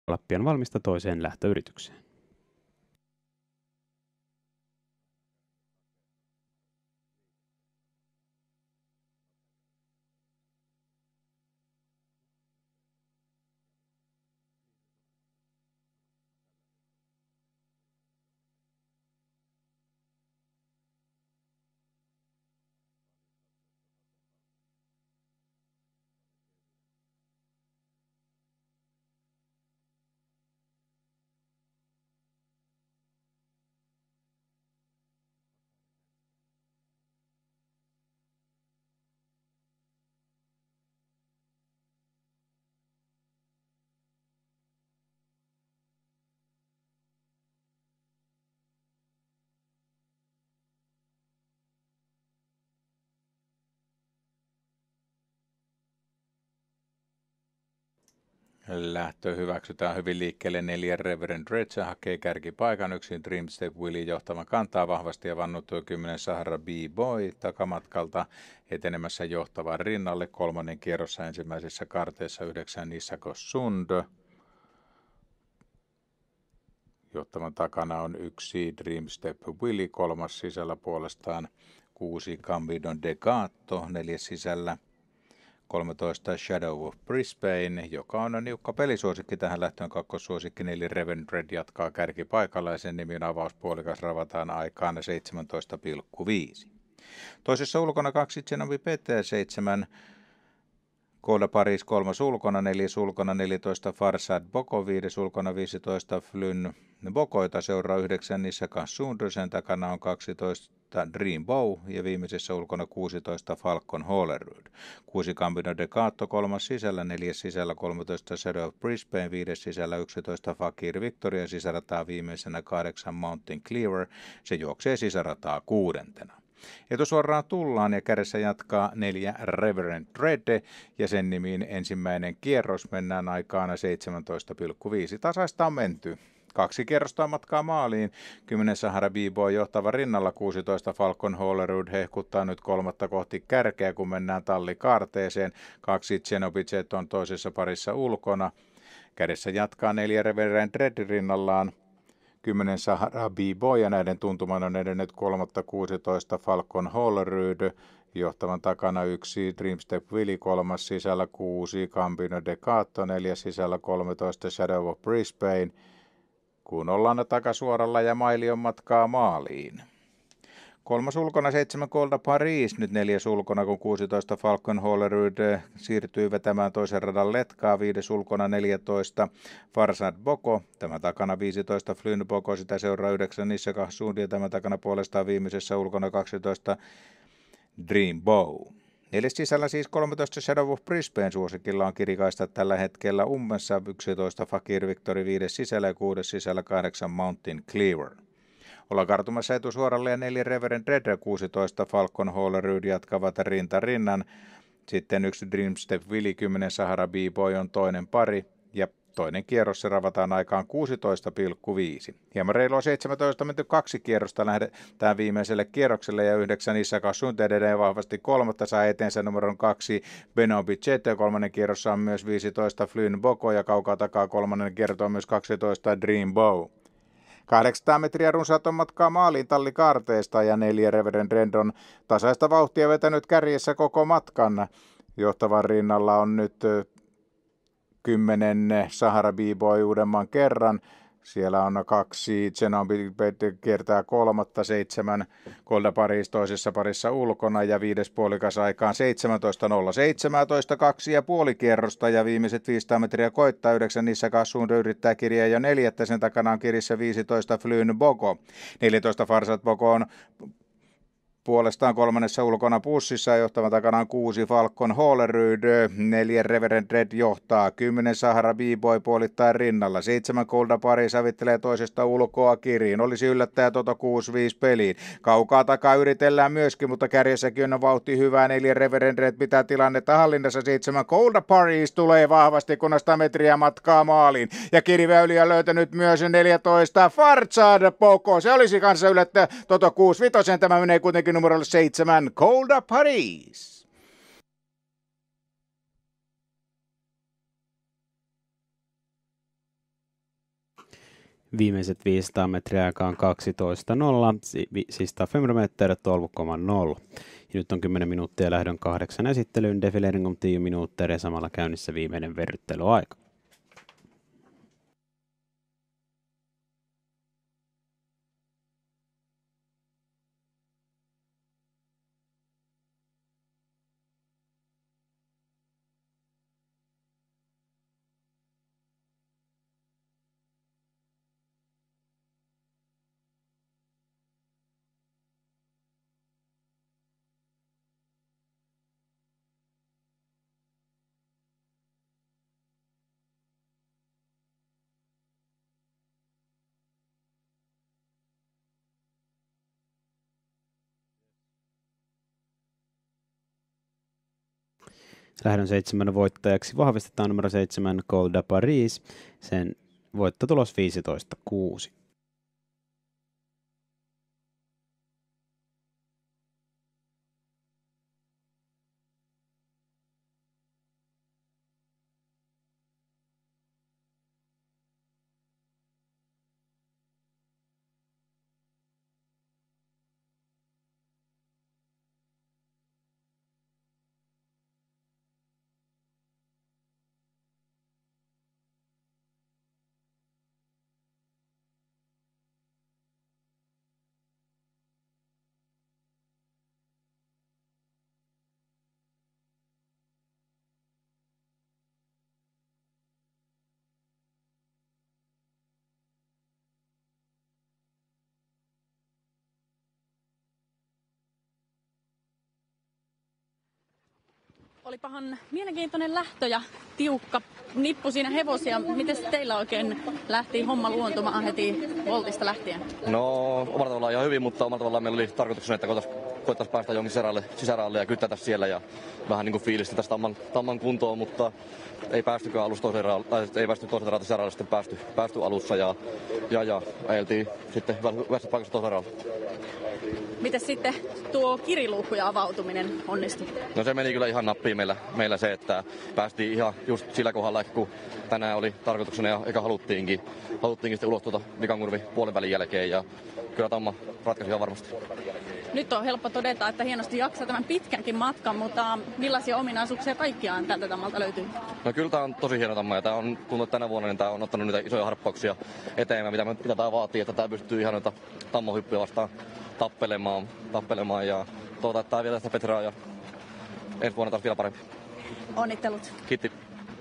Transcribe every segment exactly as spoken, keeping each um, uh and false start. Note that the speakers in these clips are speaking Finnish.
pian valmista toiseen lähtöyritykseen. Lähtö hyväksytään hyvin liikkeelle. Neljä Reverend Dredge hakee kärkipaikan. Yksin Dreamstep Willie johtavan kantaa vahvasti ja vannutui kymmenen Sahara B-Boy takamatkalta etenemässä johtavan rinnalle. Kolmannen kierrossa ensimmäisessä karteessa yhdeksän Isako Sund. Johtavan takana on yksi Dreamstep Willie, kolmas sisällä puolestaan kuusi Gambidon Degato, neljäs sisällä kolmetoista Shadow of Brisbane, joka on niukka pelisuosikki tähän lähtöön. Kakkossuosikki neljä Reverend Red jatkaa kärkipaikalla ja sen nimi on avauspuolikas, ravataan aikaan seitsemäntoista pilkku viisi. Toisessa ulkona kaksi Genovi P T seitsemän Golda Paris kolmas ulkona, neljäs ulkona neljätoista Farsad Boko, viides ulkona viisitoista Flynn Bokoita, seuraa yhdeksän Nissaka Sundu, sen takana on kaksitoista Dream Bow ja viimeisessä ulkona kuusitoista Falcon Hollerud. kuusi Gambino Degato, kolmas sisällä, neljäs sisällä kolmetoista Shadow of Brisbane, viides sisällä yksitoista Fakir Victoria, sisärataa viimeisenä kahdeksan Mountain Cleaver, se juoksee sisärataa kuudentena. Etusuoraan tullaan ja kädessä jatkaa neljä Reverend Red ja sen nimiin ensimmäinen kierros, mennään aikaan seitsemäntoista pilkku viisi. Tasaista on menty. Kaksi kierrosta on matkaa maaliin. kymmenen Sahara B-Boy johtava rinnalla, kuusitoista Falcon Hollerud hehkuttaa nyt kolmatta kohti kärkeä, kun mennään tallikaarteeseen. Kaksi Zenobicet on toisessa parissa ulkona. Kädessä jatkaa neljä Reverend Red rinnallaan. kymmenen Sahara B-Boy ja näiden tuntuman on edennyt kolmatta kuusitoista Falcon Hollerud. Johtavan takana yksi Dreamstep Willie, kolmas sisällä kuusi Gambino Degato, neljäs sisällä kolmetoista Shadow of Brisbane. Kun ollaan takasuoralla ja maili on matkaa maaliin. Kolmas ulkona seitsemän Golda Paris, nyt neljäs ulkona kun kuusitoista Falcon Hollerud siirtyy vetämään toisen radan letkaa, viides ulkona neljätoista Farsad Boko, tämä takana viisitoista Flynn Boko, sitä seuraa yhdeksän Nissaka Sund ja tämä takana puolestaan viimeisessä ulkona kaksitoista Dream Bow. Neljäs sisällä siis kolmetoista Shadow of Brisbane suosikilla on kirikaista tällä hetkellä ummessa, yksitoista Fakir Victory viides sisällä ja kuudes sisällä kahdeksan Mountain Cleaver. Ollaan kartumassa etusuoralle ja neljä Reverend Red, kuusitoista Falcon Hollerud jatkavat rinta rinnan. Sitten yksi Dreamstep Willie, kymmenen Sahara B-Boy on toinen pari ja toinen kierros se ravataan aikaan kuusitoista pilkku viisi. Hieman reilua seitsemäntoista menty kaksi kierrosta lähdetään viimeiselle kierrokselle ja yhdeksän Isaka Sund edelleen vahvasti kolmatta saa eteensä numeron kaksi Benobi Jet ja kolmannen kierrossa on myös viisitoista Flynn Boko ja kaukaa takaa kolmannen kierto on myös kaksitoista Dream Bow. kahdeksansataa metriä runsaat on matkaa maaliin tallikaarteesta ja neljä Reverend Red on tasaista vauhtia vetänyt kärjessä koko matkan. Johtavan rinnalla on nyt kymmenen Sahara B-Boy uudemman kerran. Siellä on kaksi Genobi kiertää kolmatta, seitsemän Golda Paris toisessa parissa ulkona ja viides puolikas aikaan seitsemäntoista nolla seitsemäntoista, kaksi ja puoli kierrosta ja viimeiset viisisataa metriä koittaa. Yhdeksän Nissaka Sund yrittää kirjaa jo neljättä, sen takana on kirissä viisitoista Flynn Boko. neljätoista Farsad Boko on puolestaan kolmannessa ulkona pussissa, johtavan takana on kuusi Falcon Hollerud, neljä Reverend Red johtaa, kymmenen Sahara B-Boy puolittain rinnalla, seitsemän Golda Paris savittelee toisesta ulkoa kiriin, olisi yllättäjä Toto kuusi viisi peliin. Kaukaa takaa yritellään myöskin, mutta kärjessäkin on vauhti hyvää, neljä Reverend Red pitää tilannetta hallinnassa, seitsemän Golda Paris tulee vahvasti, kun sata metriä matkaa maaliin. Ja kiriväyliä löytänyt myös neljätoista Farsad Boko, se olisi kanssa yllättäjä Toto kuusi viisi, tämä menee kuitenkin numerolle seitsemän Golda Paris. Viimeiset viisisataa metriä aikaan kaksitoista nolla, siis femmerometer tolv komma noll. Ja nyt on kymmenen minuuttia lähdön kahdeksan esittelyyn, defilering om tio minuuttia ja samalla käynnissä viimeinen verryttelyaika. Lähdön seitsemän voittajaksi vahvistetaan numero seitsemän Col de Paris, sen voittotulos viisitoista kuusi. Olipahan mielenkiintoinen lähtö ja tiukka nippu siinä hevosia. Miten teillä oikein lähti homma luontumaan heti voltista lähtien? No omalla tavallaan ihan hyvin, mutta omalla tavallaan meillä oli tarkoituksena, että koettaisiin päästä jonkin sisäralle, sisäralle ja kyttätä siellä ja vähän niin kuin fiilistä tästä tamman, tamman kuntoon, mutta ei päästykään alussa toisen raali, ei päästy toisen raali sisäralle sitten päästy, päästy alussa ja, ja, ja ajeltiin sitten hyvässä paikassa toisen raali. Miten sitten tuo kiriluukku ja avautuminen onnistui? No se meni kyllä ihan nappiin meillä, meillä se, että päästiin ihan just sillä kohdalla, kun tänään oli tarkoituksena ja eikä haluttiinkin, haluttiinkin sitten ulos tuota vikankurvi puolen välin jälkeen ja kyllä Tamma ratkaisi ihan varmasti. Nyt on helppo todeta, että hienosti jaksaa tämän pitkänkin matkan, mutta millaisia ominaisuuksia kaikkiaan tältä Tammalta löytyy? No kyllä tämä on tosi hieno Tamma ja tämä on, tuntuu, että tänä vuonna niin tämä on ottanut niitä isoja harppauksia eteenpäin, mitä, mitä tämä vaatii, että tämä pystyy ihan noita Tammo-hyppyjä vastaan tappelemaan, tappelemaan ja tuota, että tämä vielä tästä Petraa ja ensi vuonna taas vielä parempi. Onnittelut. Kiitti.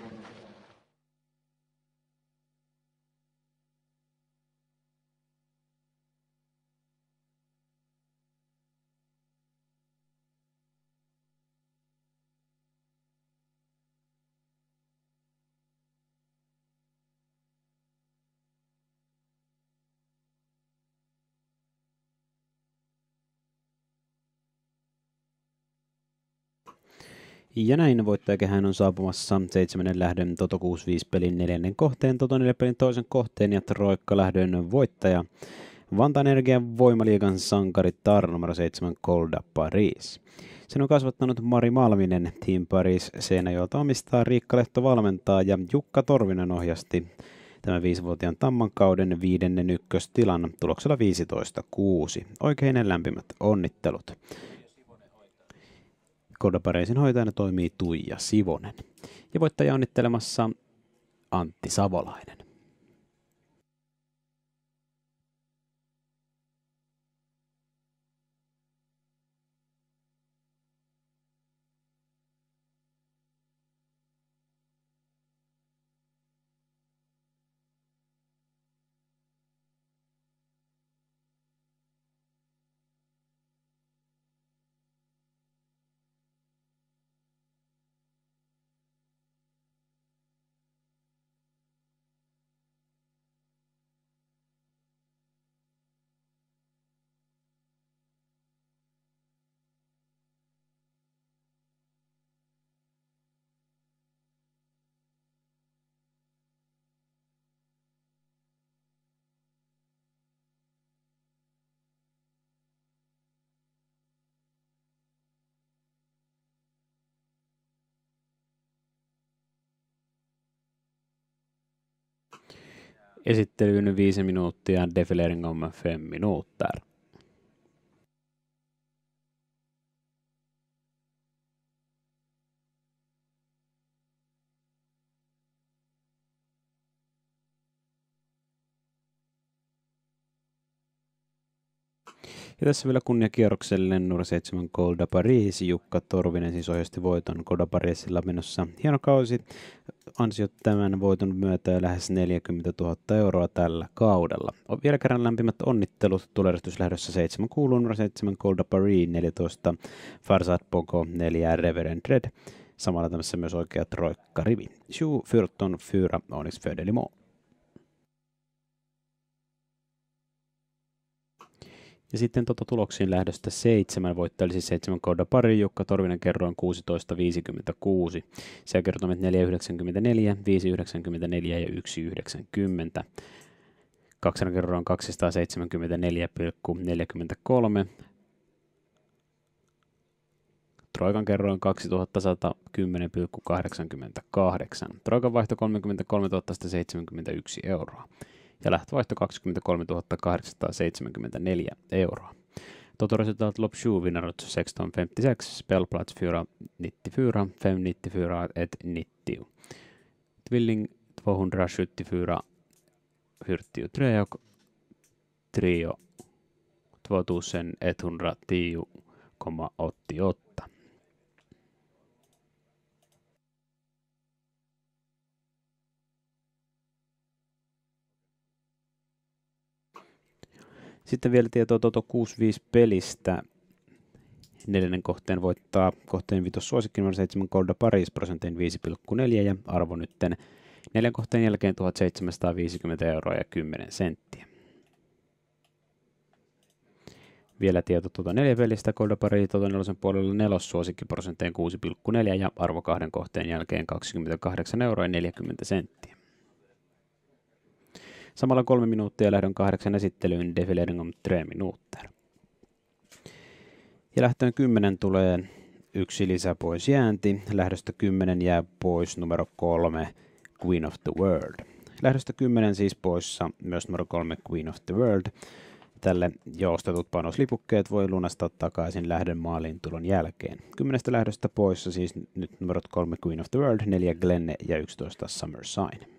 Ja näin voittajakehään on saapumassa seitsemännen lähdön Toto kuusikymmentäviisi pelin neljännen kohteen, Toto neljä pelin toisen kohteen ja Troikka lähdön voittaja. Vantaan Energian voimaliigan sankari Tar numero seitsemän Col de Paris. Sen on kasvattanut Mari Malminen, Team Paris Seinäjoelta omistaa Riikka Lehto valmentaa ja Jukka Torvinen ohjasti tämän viisivuotiaan Tamman kauden viidennen ykköstilan tuloksella viisitoista kuusi. Oikein lämpimät onnittelut. Col de Parisin hoitajana toimii Tuija Sivonen. Ja voittaja onnittelemassa Antti Savolainen. Esittelyyn viisi minuuttia, defilering om fem minuter. Ja tässä vielä kunniakierrokselle numero seitsemän Col de Paris. Jukka Torvinen siis ohjasti voiton. Col de Parisilla menossa hieno kausi. Ansiot tämän voiton myötä lähes neljäkymmentätuhatta euroa tällä kaudella. Vielä kerran lämpimät onnittelut tulehduslähdössä seitsemän kuuluu numero seitsemän Col de Paris, neljätoista Farsad Pogo, neljä Reverend Red. Samalla tämmössä myös oikea troikkarivi. sju fjorton fyra Onyx Födelimo. Ja sitten tota tuloksiin lähdöstä seitsemän voittaja oli siis seitsemän Col de Paris, Jukka Torvinen kerroin kuusitoista viisikymmentäkuusi. Siellä kertoimet neljä yhdeksänkymmentäneljä, viisi yhdeksänkymmentäneljä ja yksi yhdeksänkymmentä. Kaksena kerroin kaksisataaseitsemänkymmentäneljä pilkku neljäkymmentäkolme. Troikan kerroin kaksituhattasata kymmenen pilkku kahdeksankymmentäkahdeksan. Troikan vaihto kolmekymmentäkolmetuhatta seitsemänkymmentäyksi euroa. Ja lähtövaihto kaksikymmentäkolmetuhatta kahdeksansataaseitsemänkymmentäneljä euroa. Totoresultat lopp sju vinner sexton femtiosex, spelplats fyra nittiofyra, fem nittiofyra, ett nittio. Tvilling tvåhundrasjuttiofyra, fyrtiotre och trio tvåtusenetthundratio komma åttioåtta. Sitten vielä tietoa Toto kuusikymmentäviisi pelistä. Neljännen kohteen voittaa kohteen vitossuosikki numero seitsemän Col de Paris prosentin viisi pilkku neljä ja arvo nytten neljän kohteen jälkeen tuhatseitsemänsataaviisikymmentä euroa ja kymmenen senttiä. Vielä tieto Toto neljä pelistä Col de Paris Toto nelosen puolella nelossuosikki prosentin kuusi pilkku neljä ja arvo kahden kohteen jälkeen kaksikymmentäkahdeksan euroa ja neljäkymmentä senttiä. Samalla kolme minuuttia lähdön kahdeksan esittelyyn, defilering om tre minuter. Ja lähtöön kymmenen tulee yksi lisä pois jäänti. Lähdöstä kymmenen jää pois numero kolme, Queen of the World. Lähdöstä kymmenen siis poissa myös numero kolme, Queen of the World. Tälle joustetut panoslipukkeet voi lunastaa takaisin lähdön maaliin tulon jälkeen. Kymmenestä lähdöstä poissa siis nyt numerot kolme, Queen of the World, neljä Glenne ja yksitoista Summer Sign.